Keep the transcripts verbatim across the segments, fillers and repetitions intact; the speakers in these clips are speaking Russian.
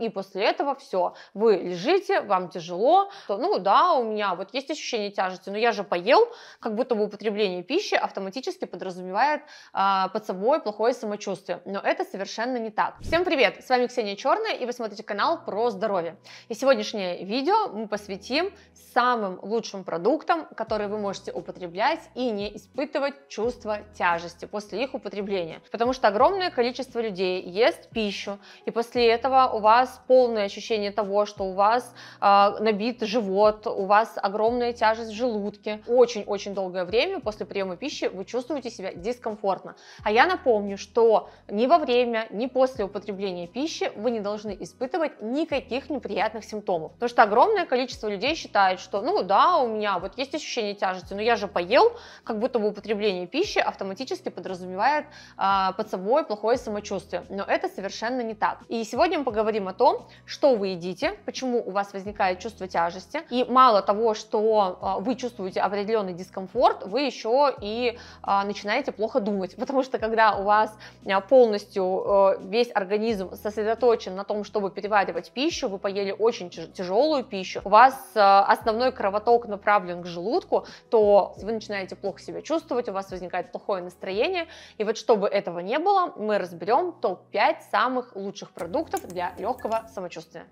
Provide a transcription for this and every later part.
и после этого все, вы лежите, вам тяжело, то, ну да, у меня вот есть ощущение тяжести, но я же поел, как будто бы употребление пищи автоматически подразумевает а, под собой плохое самочувствие, но это совершенно не так. Всем привет, с вами Ксения Черная, и вы смотрите канал про здоровье. И сегодняшнее видео мы посвятим самым лучшим продуктам, которые вы можете употреблять и не испытывать чувство тяжести после их употребления, потому что огромное количество людей ест пищу, и после этого у вас полное ощущение того, что у вас э, набит живот, у вас огромная тяжесть в желудке. Очень-очень долгое время после приема пищи вы чувствуете себя дискомфортно. А я напомню, что ни во время, ни после употребления пищи вы не должны испытывать никаких неприятных симптомов, потому что огромное количество людей считает, что ну да, у меня вот есть ощущение тяжести, но я же поел, как будто бы употребление пищи автоматически подразумевает э, под собой плохое самочувствие, но это совершенно не так. И сегодня мы поговорим о том, что вы едите, почему у вас возникает чувство тяжести, и мало того, что э, вы чувствуете определенный дискомфорт, вы еще и э, начинаете плохо думать, потому что когда у вас э, полностью э, весь организм сосредоточен на том, чтобы переваривать пищу, вы поели очень тяжелую пищу, у вас э, основной кровоток направлен к желудку, то вы начинаете плохо себя чувствовать, у вас возникает плохое настроение, и вот чтобы этого не было, мы разберем топ пять самых лучших продуктов для легкого самочувствия.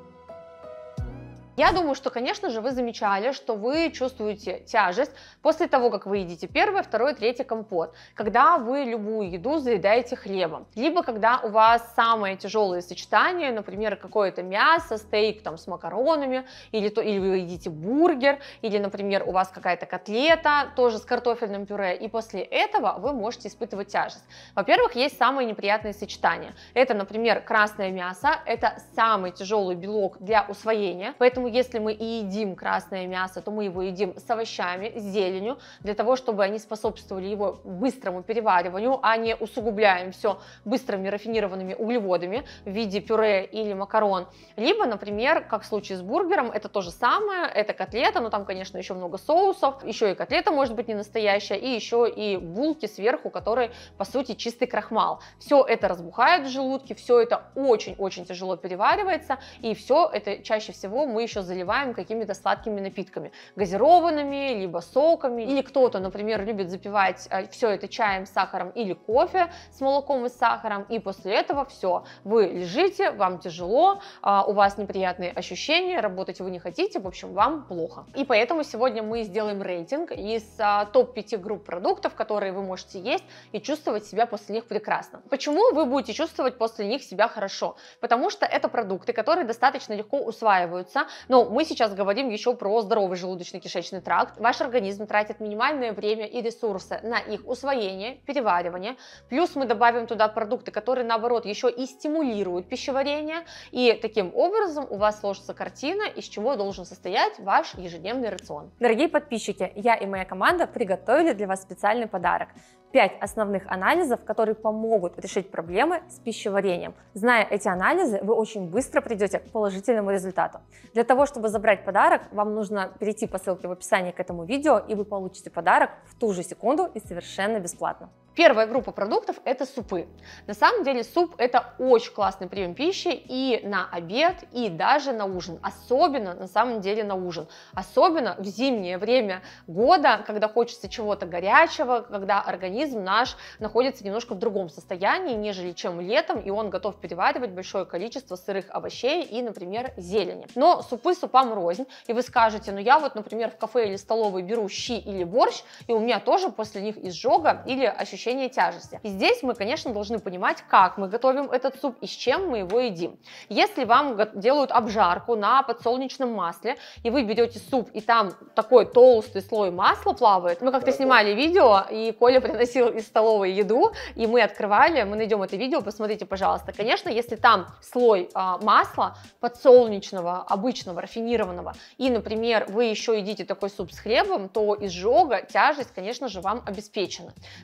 Я думаю, что, конечно же, вы замечали, что вы чувствуете тяжесть после того, как вы едите первый, второй, третий компот, когда вы любую еду заедаете хлебом, либо когда у вас самое тяжелое сочетание, например, какое-то мясо, стейк там с макаронами, или, то, или вы едите бургер, или, например, у вас какая-то котлета, тоже с картофельным пюре, и после этого вы можете испытывать тяжесть. Во-первых, есть самые неприятные сочетания. Это, например, красное мясо, это самый тяжелый белок для усвоения, поэтому если мы и едим красное мясо, то мы его едим с овощами, с зеленью, для того, чтобы они способствовали его быстрому перевариванию, а не усугубляем все быстрыми рафинированными углеводами в виде пюре или макарон. Либо, например, как в случае с бургером, это то же самое, это котлета, но там, конечно, еще много соусов, еще и котлета может быть не настоящая, и еще и булки сверху, которые, по сути, чистый крахмал. Все это разбухает в желудке, все это очень-очень тяжело переваривается, и все это чаще всего мы еще заливаем какими-то сладкими напитками, газированными, либо соками, или кто-то, например, любит запивать все это чаем, сахаром или кофе с молоком и сахаром, и после этого все, вы лежите, вам тяжело, у вас неприятные ощущения, работать вы не хотите, в общем, вам плохо. И поэтому сегодня мы сделаем рейтинг из топ пяти групп продуктов, которые вы можете есть и чувствовать себя после них прекрасно. Почему вы будете чувствовать после них себя хорошо? Потому что это продукты, которые достаточно легко усваиваются. Но мы сейчас говорим еще про здоровый желудочно-кишечный тракт. Ваш организм тратит минимальное время и ресурсы на их усвоение, переваривание. Плюс мы добавим туда продукты, которые, наоборот, еще и стимулируют пищеварение. И таким образом у вас сложится картина, из чего должен состоять ваш ежедневный рацион. Дорогие подписчики, я и моя команда приготовили для вас специальный подарок. пять основных анализов, которые помогут решить проблемы с пищеварением. Зная эти анализы, вы очень быстро придете к положительному результату. Для того, чтобы забрать подарок, вам нужно перейти по ссылке в описании к этому видео, и вы получите подарок в ту же секунду и совершенно бесплатно. Первая группа продуктов – это супы. На самом деле суп – это очень классный прием пищи и на обед, и даже на ужин. Особенно, на самом деле, на ужин. Особенно в зимнее время года, когда хочется чего-то горячего, когда организм наш находится немножко в другом состоянии, нежели чем летом, и он готов переваривать большое количество сырых овощей и, например, зелени. Но супы супам рознь, и вы скажете, ну я вот, например, в кафе или столовой беру щи или борщ, и у меня тоже после них изжога или ощущение тяжести. И здесь мы, конечно, должны понимать, как мы готовим этот суп и с чем мы его едим. Если вам делают обжарку на подсолнечном масле, и вы берете суп, и там такой толстый слой масла плавает, мы как-то снимали видео, и Коля приносил из столовой еду, и мы открывали, мы найдем это видео, посмотрите, пожалуйста. Конечно, если там слой а, масла подсолнечного, обычного, рафинированного, и, например, вы еще едите такой суп с хлебом, то изжога, тяжесть, конечно же, вам обеспечена. Но если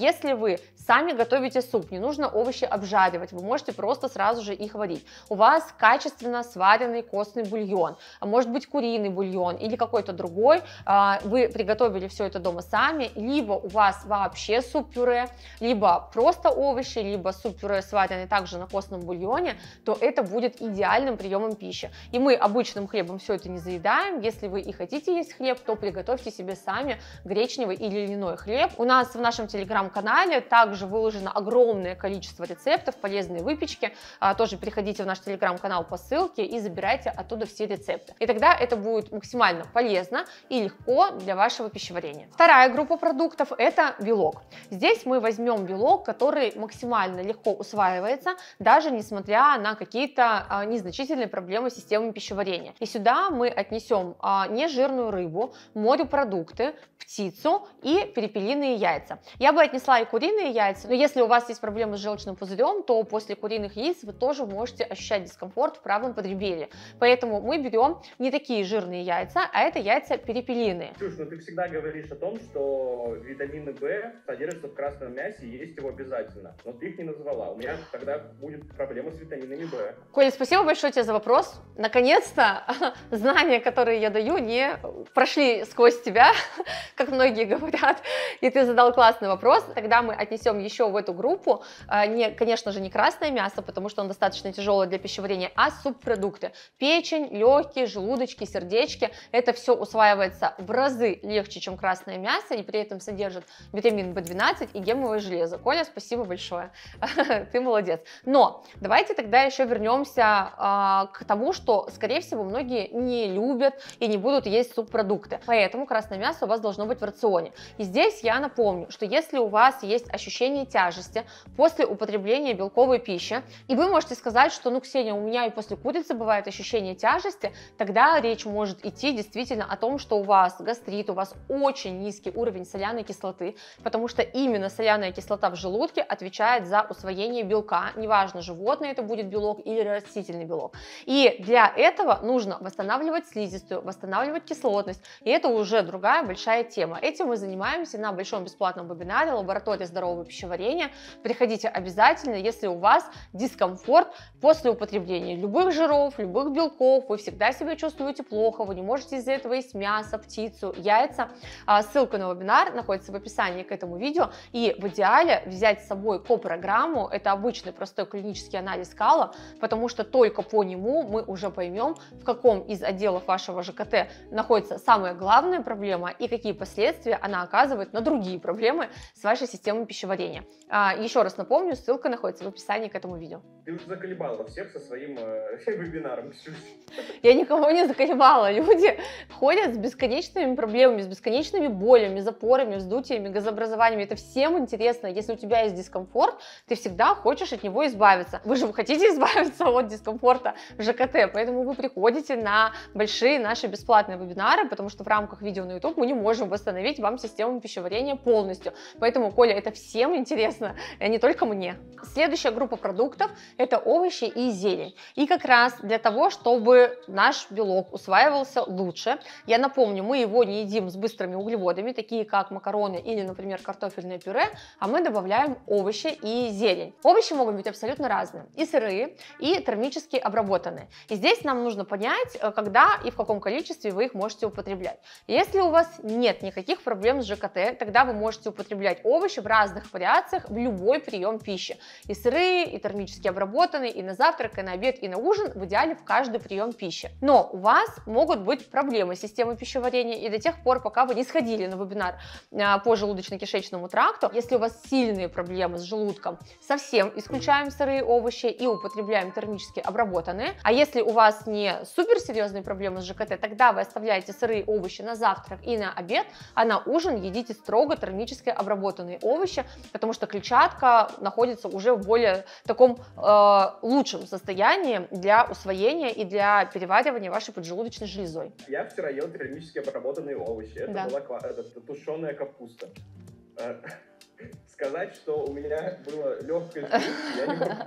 Если вы сами готовите суп, не нужно овощи обжаривать, вы можете просто сразу же их варить. У вас качественно сваренный костный бульон, а может быть куриный бульон или какой-то другой, вы приготовили все это дома сами, либо у вас вообще суп-пюре, либо просто овощи, либо суп-пюре сваренный также на костном бульоне, то это будет идеальным приемом пищи. И мы обычным хлебом все это не заедаем. Если вы и хотите есть хлеб, то приготовьте себе сами гречневый или льняной хлеб. У нас в нашем телеграм-канале также выложено огромное количество рецептов полезной выпечки. А, тоже переходите в наш телеграм-канал по ссылке и забирайте оттуда все рецепты. И тогда это будет максимально полезно и легко для вашего пищеварения. Вторая группа продуктов – это белок. Здесь мы возьмем белок, который максимально легко усваивается, даже несмотря на какие-то а, незначительные проблемы с системой пищеварения. И сюда мы отнесем а, нежирную рыбу, морепродукты, птицу и перепелиные яйца. Я бы отнесла и куриные яйца, но если у вас есть проблемы с желчным пузырем, то после куриных яиц вы тоже можете ощущать дискомфорт в правом подреберье. Поэтому мы берем не такие жирные яйца, а это яйца перепелиные. Ксюш, ну ты всегда говоришь о том, что витамины В содержатся в красном мясе, и есть его обязательно. Но ты их не назвала. У меня тогда будет проблема с витаминами В. Коля, спасибо большое тебе за вопрос. Наконец-то знания, которые я даю, не прошли сквозь тебя, как многие говорят, и ты задал классный вопрос. Тогда мы отнесем еще в эту группу, не, конечно же, не красное мясо, потому что он достаточно тяжелый для пищеварения, а субпродукты. Печень, легкие, желудочки, сердечки. Это все усваивается в разы легче, чем красное мясо, и при этом содержит витамин В двенадцать и гемовое железо. Коля, спасибо большое. Ты молодец. Но давайте тогда еще вернемся э, к тому, что, скорее всего, многие не любят и не будут есть субпродукты. Поэтому красное мясо у вас должно быть в рационе. И здесь я напомню, что если у вас есть ощущение тяжести после употребления белковой пищи, и вы можете сказать, что, ну, Ксения, у меня и после курицы бывает ощущение тяжести, тогда речь может идти действительно о том, что у вас гастрит, у вас очень низкий уровень соляной кислоты, потому что именно соляная кислота в желудке отвечает за усвоение белка, неважно, животное это будет белок или растительный белок. И для этого нужно восстанавливать слизистую, восстанавливать кислотность, и это уже другая большая тема. Этим мы занимаемся на большом бесплатном вебинаре «Лаборатория здорового пищеварения». Приходите обязательно, если у вас дискомфорт после употребления любых жиров, любых белков, вы всегда себя чувствуете плохо, вы не можете из-за этого есть мясо, птицу, яйца. Ссылка на вебинар находится в описании к этому видео. И в идеале взять с собой ко-программу, это обычный простой клинический анализ кала, потому что только по нему мы уже поймем, в каком из отделов вашего ЖКТ находится самая главная проблема и какие последствия она оказывает на другие проблемы с вашей системой пищеварения. Еще раз напомню, ссылка находится в описании к этому видео. Ты уже заколебала всех со своим э, вебинаром. Я никого не заколебала. Люди ходят с бесконечными проблемами, с бесконечными болями, запорами, вздутиями, газообразованиями. Это всем интересно. Если у тебя есть дискомфорт, ты всегда хочешь от него избавиться. Вы же хотите избавиться от дискомфорта в ЖКТ, поэтому вы приходите на большие наши бесплатные вебинары, потому что в рамках видео на YouTube мы не можем восстановить вам систему пищеварения полностью. Поэтому, Коля, это всем интересно, а не только мне. Следующая группа продуктов – это овощи и зелень. И как раз для того, чтобы наш белок усваивался лучше, я напомню, мы его не едим с быстрыми углеводами, такие как макароны или, например, картофельное пюре, а мы добавляем овощи и зелень. Овощи могут быть абсолютно разные, и сырые, и термически обработанные. И здесь нам нужно понять, когда и в каком количестве вы их можете употреблять. Если у вас нет никаких проблем с ЖКТ, тогда вы можете употреблять овощи в разных вариациях в любой прием пищи. И сырые, и термически обработанные, и на завтрак, и на обед, и на ужин, в идеале в каждый прием пищи. Но у вас могут быть проблемы с системой пищеварения, и до тех пор, пока вы не сходили на вебинар по желудочно-кишечному тракту, если у вас сильные проблемы с желудком, совсем исключаем сырые овощи и употребляем термически обработанные. А если у вас не суперсерьезные проблемы с ЖКТ, тогда вы оставляете сырые овощи на завтрак и на обед, а на ужин едите строго термически обработанные овощи, потому что клетчатка находится уже в более таком э, лучшем состоянии для усвоения и для переваривания вашей поджелудочной железой. Я вчера ел термически обработанные овощи. Это да. была это, тушеная капуста. сказать, что у меня было легкое чувство, я не могу.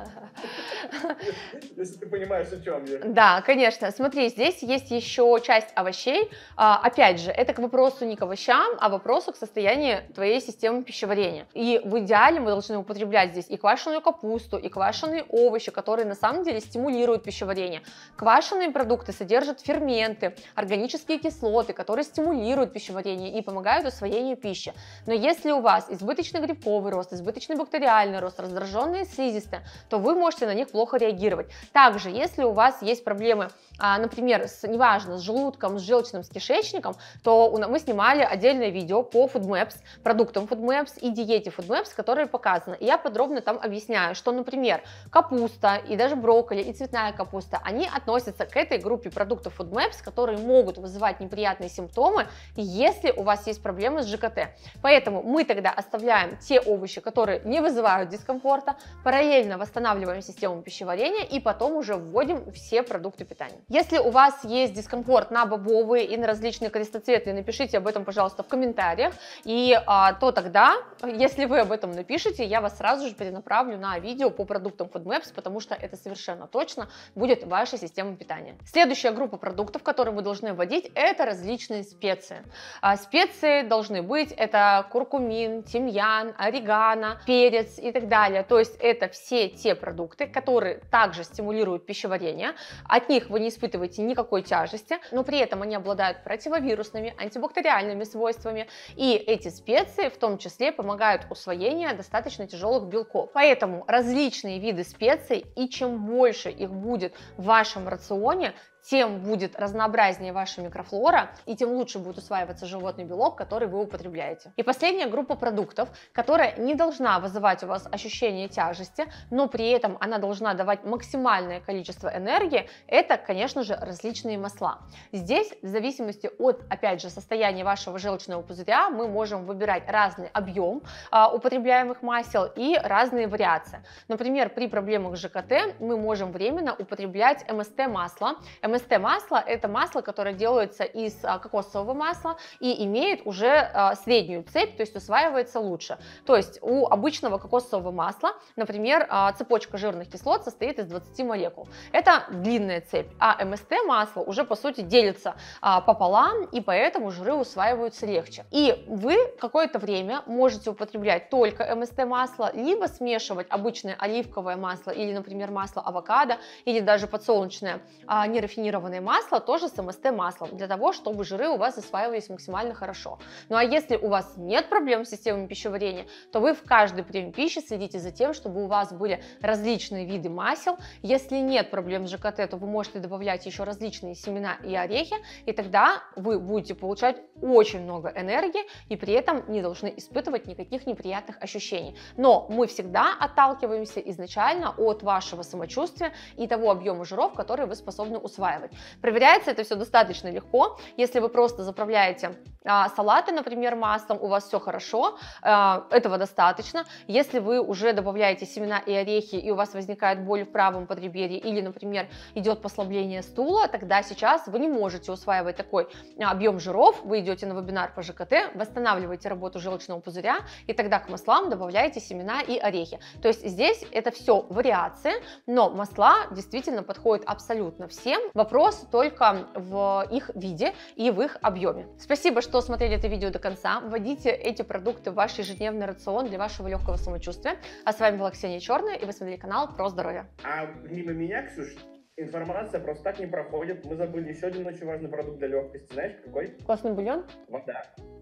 Если ты понимаешь, о чем я. Да, конечно. Смотри, здесь есть еще часть овощей. А, опять же, это к вопросу не к овощам, а вопросу к состоянию твоей системы пищеварения. И в идеале мы должны употреблять здесь и квашеную капусту, и квашеные овощи, которые на самом деле стимулируют пищеварение. Квашеные продукты содержат ферменты, органические кислоты, которые стимулируют пищеварение и помогают усвоению пищи. Но если у вас избыточный грибковый рост, избыточный бактериальный рост, раздраженные слизистые, то вы можете на них плохо реагировать. Также, если у вас есть проблемы, например, с, неважно, с желудком, с желчным, с кишечником, то мы снимали отдельное видео по FoodMaps, продуктам FoodMaps и диете FoodMaps, которые показаны. И я подробно там объясняю, что, например, капуста и даже брокколи и цветная капуста, они относятся к этой группе продуктов FoodMaps, которые могут вызывать неприятные симптомы, если у вас есть проблемы с ЖКТ. Поэтому мы тогда оставляем те овощи, которые не вызывают дискомфорта, параллельно восстанавливаем систему пищеварения и потом уже вводим все продукты питания. Если у вас есть дискомфорт на бобовые и на различные крестоцветные, напишите об этом, пожалуйста, в комментариях, и а, то тогда, если вы об этом напишите, я вас сразу же перенаправлю на видео по продуктам FoodMaps, потому что это совершенно точно будет ваша система питания. Следующая группа продуктов, которые вы должны вводить, это различные специи. А, специи должны быть, это куркумин, тимьян, орегано, перец и так далее. То есть это все те продукты, которые также стимулируют пищеварение, от них вы не испытываете никакой тяжести, но при этом они обладают противовирусными, антибактериальными свойствами, и эти специи в том числе помогают усвоению достаточно тяжелых белков. Поэтому различные виды специй, и чем больше их будет в вашем рационе, тем будет разнообразнее ваша микрофлора, и тем лучше будет усваиваться животный белок, который вы употребляете. И последняя группа продуктов, которая не должна вызывать у вас ощущение тяжести, но при этом она должна давать максимальное количество энергии, это, конечно же, различные масла. Здесь, в зависимости от, опять же, состояния вашего желчного пузыря, мы можем выбирать разный объем а, употребляемых масел и разные вариации. Например, при проблемах с ЖКТ мы можем временно употреблять эм эс тэ-масло. эм эс тэ-масло – это масло, которое делается из а, кокосового масла и имеет уже а, среднюю цепь, то есть усваивается лучше. То есть у обычного кокосового масла, например, а, цепочка жирных кислот состоит из двадцати молекул. Это длинная цепь, а эм эс тэ-масло уже по сути делится а, пополам, и поэтому жиры усваиваются легче. И вы какое-то время можете употреблять только эм эс тэ-масло, либо смешивать обычное оливковое масло или, например, масло авокадо, или даже подсолнечное а, нерафинированное масло тоже с эм эс тэ-маслом, для того, чтобы жиры у вас усваивались максимально хорошо. Ну а если у вас нет проблем с системой пищеварения, то вы в каждый прием пищи следите за тем, чтобы у вас были различные виды масел. Если нет проблем с ЖКТ, то вы можете добавлять еще различные семена и орехи, и тогда вы будете получать очень много энергии и при этом не должны испытывать никаких неприятных ощущений. Но мы всегда отталкиваемся изначально от вашего самочувствия и того объема жиров, которые вы способны усваивать. Проверяется это все достаточно легко. Если вы просто заправляете а, салаты, например, маслом, у вас все хорошо, а, этого достаточно. Если вы уже добавляете семена и орехи, и у вас возникает боль в правом подреберье, или, например, идет послабление стула, тогда сейчас вы не можете усваивать такой объем жиров, вы идете на вебинар по ЖКТ, восстанавливаете работу желчного пузыря, и тогда к маслам добавляете семена и орехи. То есть здесь это все вариации, но масла действительно подходят абсолютно всем. Вопрос только в их виде и в их объеме. Спасибо, что смотрели это видео до конца. Вводите эти продукты в ваш ежедневный рацион для вашего легкого самочувствия. А с вами была Ксения Черная, и вы смотрели канал Про Здоровье. А мимо меня, Ксюш, информация просто так не проходит. Мы забыли еще один очень важный продукт для легкости. Знаешь, какой? Костный бульон? Вода.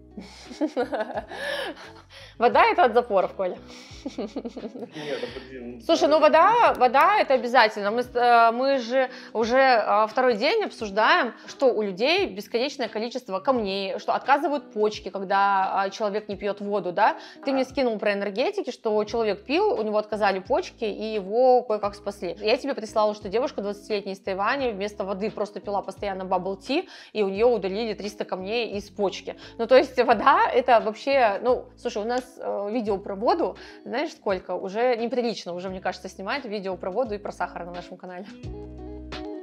Вода это от запоров, Коля. Нет, подожди. Слушай, ну вода, вода это обязательно. Мы, мы же уже второй день обсуждаем, что у людей бесконечное количество камней, что отказывают почки, когда человек не пьет воду, да? Ты мне скинул про энергетики, что человек пил, у него отказали почки и его кое-как спасли. Я тебе прислала, что девушка двадцатилетняя из Тайваня вместо воды просто пила постоянно bubble tea, и у нее удалили триста камней из почки. Ну то есть вода это вообще, ну слушай, у нас э, видео про воду, знаешь сколько, уже неприлично уже, мне кажется, снимать видео про воду и про сахар на нашем канале.